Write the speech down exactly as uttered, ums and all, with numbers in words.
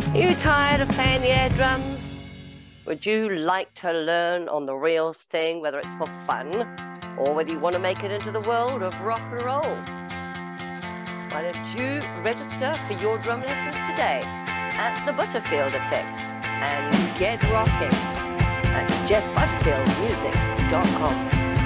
Are you tired of playing the air drums? Would you like to learn on the real thing, whether it's for fun or whether you want to make it into the world of rock and roll? Why don't you register for your drum lessons today at the Butterfield Effect and get rocking at jeff butterfield music dot com.